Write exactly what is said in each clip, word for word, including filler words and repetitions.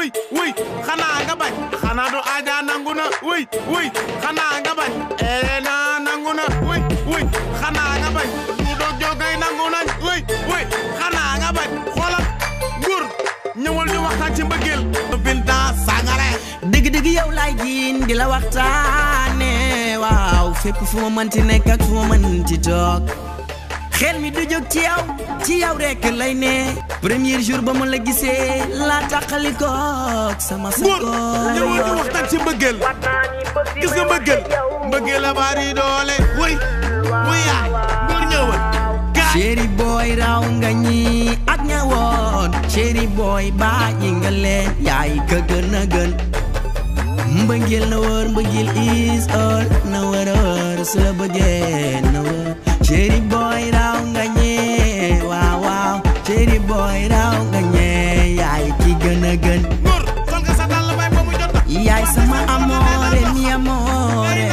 wuy wuy xanaa nga bañ xanaa du aja nangu na wuy wuy xanaa nga bañ ee na nangu na wuy wuy xanaa nga bañ du do jogay nangu nañ wuy wuy xanaa nga bañ xoolal nguur ñëwal ñu waxtaan ci mbëggeel Binta Sangare dëgg dëgg yow laay jiin di la waxtaane waaw fépp fu ma mënti nekk ak fu ma mënti toog xel mi du jóg ci yow ci yow rek lay ne premier jour ba ma la gisee la taxalikook sama nguur ñëwal ñu waxtaan ci mbëggeel gis nga mbëggeel mbëggeel la bari doole wuy wuy yaay nguur ñëwal chéri boy raw nga ñi ak ñawoon chéri boy bàyyi nga leen yaay ka gën a gën mbëggeel na wër mbëggeel is all na wër a wër su la bëggee na wër chéri boy raw nga ñi waaw waaw chéri boy raw nga ñi yaay ki gën a gën nguur sol nga sa dàll bay ba mu jot yaay sama amore mi amore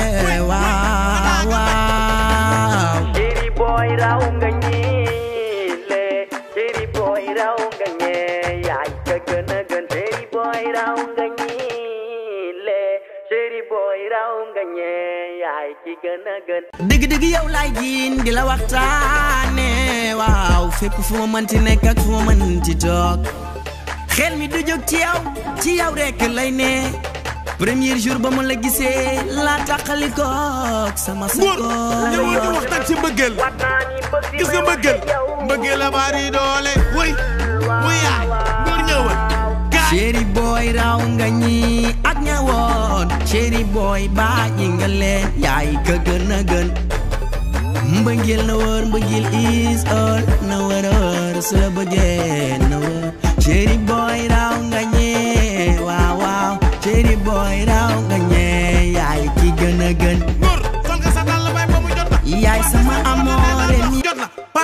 waaw waaw chéri boy raw nga ñi le chéri boy raw nga ñi yaay ka gën a gën chéri boy raw nga ñi le chéri boy raw nga ñi yaay ki gën a gën dëgg dëgg yow laay jiin di la waxtaane waaw fépp fu ma mënti nekk ak fu ma mënti toog xel mi du jóg ci yow ci yow rek lay ne premier jour ba ma la gisee la taxalikook sama nguur ñëwal ñu waxtaan ci mbëggeel gis nga mbëggeel mbëggeel la bari doole wuy wuy yaay nguur ñëwal chéri boy raw nga ñi ak ñawoon chéri boy bàyyi nga leen yaay ka gën a gën mbëggeel na wër mbëggeel is all na wër a wër su la bëggee na wër chéri boy raw nga ñi waaw waaw chéri boy raw nga ñi yaay ki gën a gën nguur sol nga sa dàll bay ba mu jot yaay sama amore mi jot na